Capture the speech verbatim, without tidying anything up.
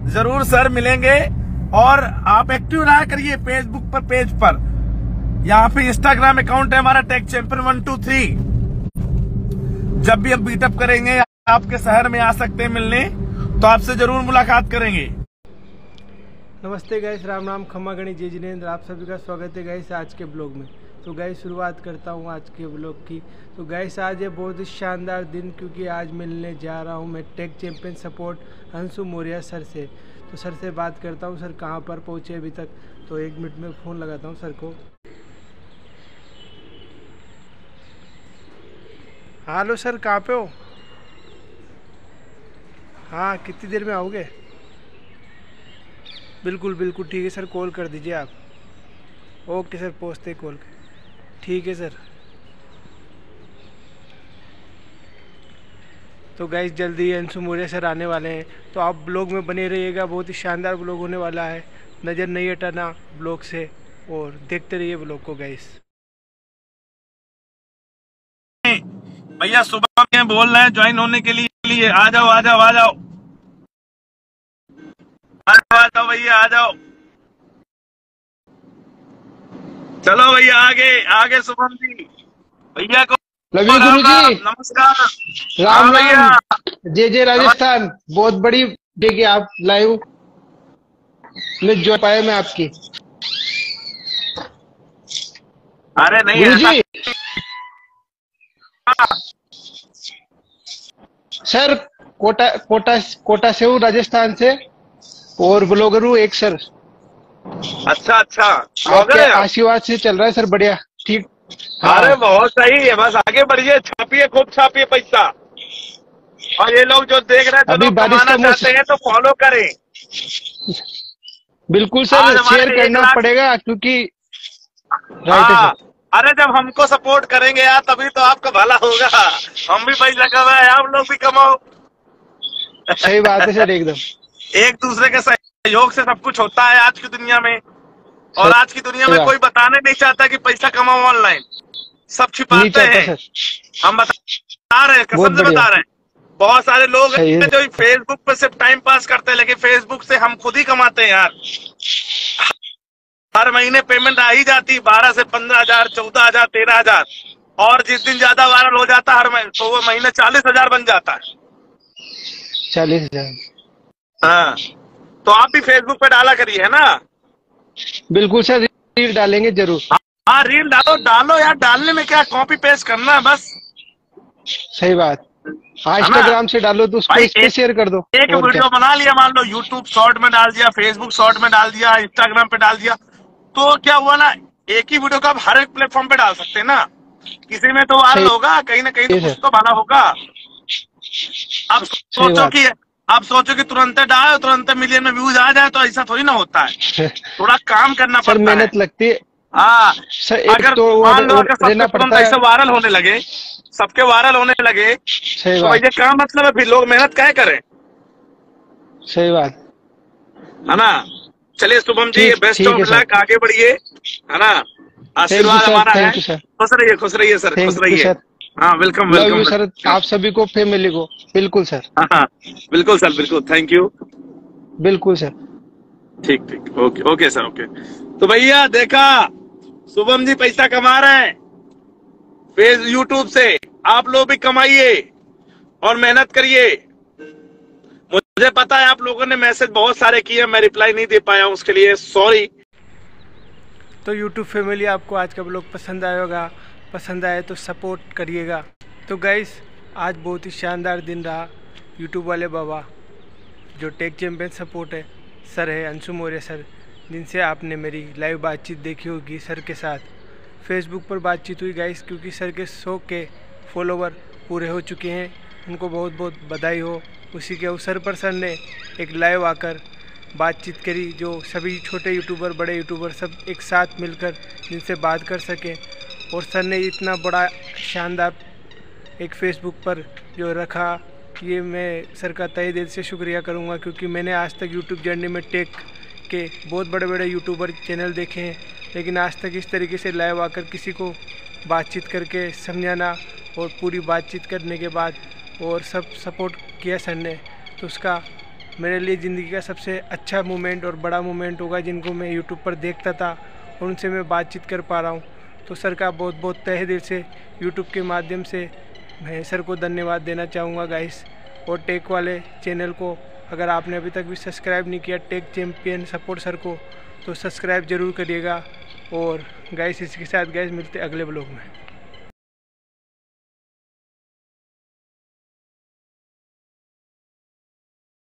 जरूर सर मिलेंगे। और आप एक्टिव रहा करिए फेसबुक पर पेज पर। यहाँ पे इंस्टाग्राम अकाउंट है हमारा tech champion one two three. जब भी हम बीटअप करेंगे आपके शहर में आ सकते हैं मिलने, तो आपसे जरूर मुलाकात करेंगे। नमस्ते गाइस, राम राम, खम्मा गणी, जय जिनेंद्र। आप सभी का स्वागत है गाइस आज के ब्लॉग में। तो गाइस शुरुआत करता हूँ आज के ब्लॉग की। तो गाइस आज है बहुत ही शानदार दिन, क्योंकि आज मिलने जा रहा हूँ मैं tech champion support Anshu Maurya sir से। तो सर से बात करता हूँ, सर कहाँ पर पहुँचे अभी तक। तो एक मिनट में फ़ोन लगाता हूँ सर को। हेलो सर, कहाँ पे हो? हाँ, कितनी देर में आओगे? बिल्कुल बिल्कुल ठीक है सर, कॉल कर दीजिए आप। ओके सर, पहुँचते कॉल कर। ठीक है सर। तो गाइस जल्दी अंशु मौर्य सर आने वाले हैं, तो आप ब्लॉग में बने रहिएगा। बहुत ही शानदार ब्लॉग होने वाला है, नज़र नहीं हटाना ब्लॉग से और देखते रहिए ब्लॉग को गाइस। भैया सुबह में बोल रहे हैं ज्वाइन होने के लिए। आ जाओ आ जाओ आ जाओ आ जाओ भैया, आ जाओ। चलो भैया आगे आगे। शुभम जी भैया को लव यू गुरु जी, नमस्कार। राम राम, जय जय राजस्थान। बहुत बड़ी देखिए आप लाइव में जो पाया मैं आपकी। अरे नहीं गुरु जी, सर कोटा कोटा कोटा से हूँ, राजस्थान से, और ब्लॉगर हूँ एक सर। अच्छा अच्छा, आपके आशीर्वाद से चल रहा है सर, बढ़िया ठीक। हाँ। अरे बहुत सही है, बस आगे बढ़िए, छापिए खूब छापिए पैसा। और ये लोग जो देख रहे हैं तो लोग कमाना चाहते हैं तो फॉलो करें। बिल्कुल सर, शेयर करना पड़ेगा क्योंकि हाँ, अरे जब हमको सपोर्ट करेंगे यार तभी तो आपका भला होगा। हम भी पैसा कमाए, आप लोग भी कमाओ। सही बात है सर, एकदम एक दूसरे के सहयोग से सब कुछ होता है आज की दुनिया में। और आज की दुनिया में कोई बताने नहीं चाहता कि पैसा कमाओ ऑनलाइन, सब छिपाते हैं। हम बता रहे हैं, कसम से बता रहे हैं। बहुत सारे लोग हैं जो फेसबुक पे सिर्फ टाइम पास करते हैं, लेकिन फेसबुक से हम खुद ही कमाते हैं यार। हर महीने पेमेंट आ ही जाती, बारह से पंद्रह हजार चौदह हजार तेरह हजार और जिस दिन ज्यादा वायरल हो जाता है हर महीने, तो वो महीने चालीस हजार बन जाता है। चालीस हजार हाँ, तो आप भी फेसबुक पे डाला करिए, है ना? बिल्कुल सर, रील डालेंगे जरूर। हाँ रील डालो डालो यार, डालने में क्या, कॉपी पेस्ट करना है बस। सही बात। हाँ, इंस्टाग्राम से डालो तो उसको इस पे शेयर कर दो। एक वीडियो बना लिया, मान लो यूट्यूब शॉर्ट में डाल दिया, फेसबुक शॉर्ट में डाल दिया, इंस्टाग्राम पे डाल दिया, तो क्या हुआ ना, एक ही वीडियो का आप हर एक प्लेटफॉर्म पे डाल सकते हैं ना। किसी में तो वायरल होगा, कहीं ना कहीं तो कुछ तो भला होगा। अब सोचो कि आप सोचो कि तुरंत डालो तुरंत मिलियन में व्यूज आ जाए, तो ऐसा थोड़ी ना होता है। थोड़ा काम करना पड़ता है, मेहनत लगती है। हाँ, अगर तो मान लो अगर सबके तुरंत ऐसे वायरल होने लगे, सबके वायरल होने लगे, तो ये क्या मतलब है? फिर लोग मेहनत क्या करें? सही बात है ना। चलिए Shubham ji, best of luck, आगे बढ़िए, है ना। आशीर्वाद हमारा है। खुश रहिए खुश रहिए सर, खुश रहिए। हाँ वेलकम वेलकम सर, आप सभी को, फैमिली को। बिल्कुल सर। हाँ बिल्कुल सर, बिल्कुल, थैंक यू। बिल्कुल सर, ठीक ठीक, ओके ओके सर, ओके। तो भैया देखा, शुभम जी पैसा कमा रहे हैं फेस यूट्यूब से। आप लोग भी कमाइए और मेहनत करिए। मुझे पता है आप लोगों ने मैसेज बहुत सारे किए, मैं रिप्लाई नहीं दे पाया हूं, उसके लिए सॉरी। तो यूट्यूब फैमिली, आपको आज का ब्लॉग पसंद आया होगा, पसंद आए तो सपोर्ट करिएगा। तो गाइस आज बहुत ही शानदार दिन रहा। यूट्यूब वाले बाबा जो टेक चैंपियन सपोर्ट है सर है, अंशु मौर्य सर, जिनसे आपने मेरी लाइव बातचीत देखी होगी सर के साथ। फेसबुक पर बातचीत हुई गाइस, क्योंकि सर के सौ के फॉलोवर पूरे हो चुके हैं। उनको बहुत बहुत बधाई हो। उसी के अवसर पर सर ने एक लाइव आकर बातचीत करी, जो सभी छोटे यूट्यूबर बड़े यूट्यूबर सब एक साथ मिलकर जिनसे बात कर सकें। और सर ने इतना बड़ा शानदार एक फेसबुक पर जो रखा, ये मैं सर का तहे दिल से शुक्रिया करूँगा, क्योंकि मैंने आज तक यूट्यूब जर्नी में टेक के बहुत बड़े बड़े यूट्यूबर चैनल देखे हैं, लेकिन आज तक इस तरीके से लाइव आकर किसी को बातचीत करके समझाना और पूरी बातचीत करने के बाद और सब सपोर्ट किया सर ने, तो उसका मेरे लिए ज़िंदगी का सबसे अच्छा मोमेंट और बड़ा मोमेंट होगा, जिनको मैं यूट्यूब पर देखता था और उनसे मैं बातचीत कर पा रहा हूँ। तो सर का बहुत बहुत तहे दिल से यूट्यूब के माध्यम से मैं सर को धन्यवाद देना चाहूँगा गाइस। और टेक वाले चैनल को अगर आपने अभी तक भी सब्सक्राइब नहीं किया, टेक चैंपियन सपोर्ट सर को, तो सब्सक्राइब ज़रूर करिएगा। और गाइस इसके साथ गाइस मिलते अगले ब्लॉग में।